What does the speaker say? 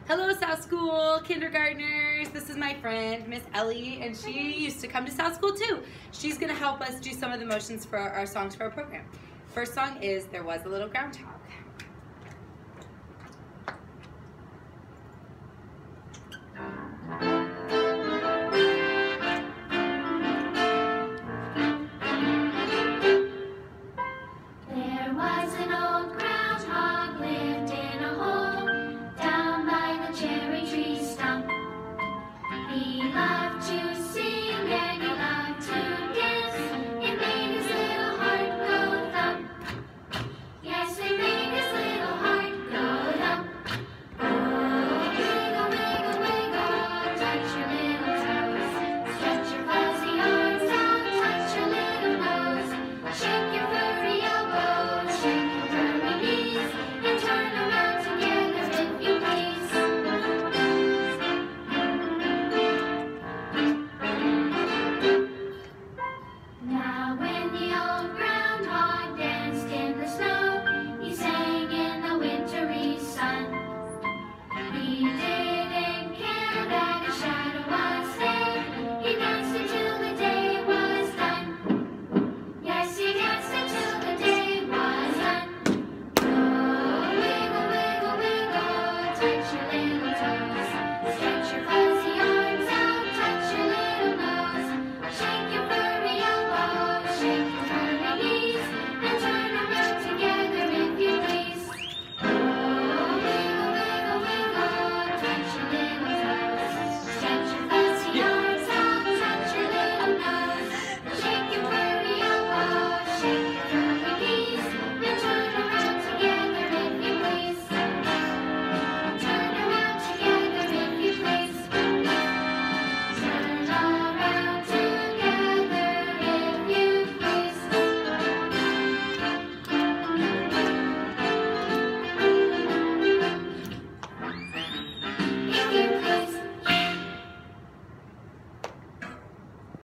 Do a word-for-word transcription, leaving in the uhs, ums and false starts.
Hello South School kindergartners, this is my friend Miss Ellie, and she used to come to South School too. She's going to help us do some of the motions for our songs for our program. First song is There Was a Little Groundhog.